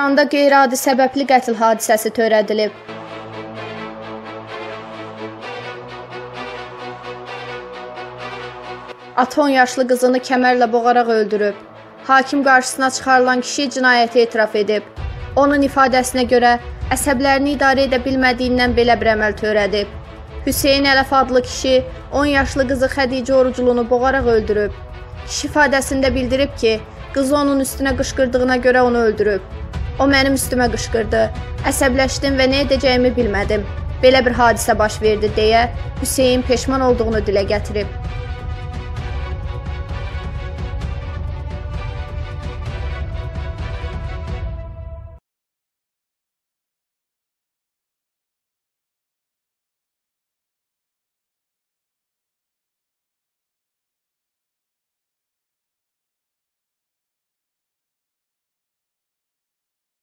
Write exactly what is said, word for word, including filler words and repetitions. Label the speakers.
Speaker 1: rayonunda qeyri-adi səbəbli qətl hadisəsi törədilib. Ata on yaşlı qızını kəmərlə boğaraq öldürüb. Hakim qarşısına çıxarılan kişi cinayəti etiraf edib. Onun ifadəsinə görə əsəblərini idarə edə bilmədiyindən belə bir əməl törədib. Hüseyn Ələf adlı kişi on yaşlı qızı Xədicə Oruclunu boğaraq öldürüb. Kişi ifadəsində bildirib ki, qızı onun üstünə qışqırdığına görə onu öldürüb. O mənim üstümə qışqırdı, əsəbləşdim və nə edəcəyimi bilmədim. Belə bir hadisə baş verdi deyə Hüseyn peşman olduğunu dilə gətirib.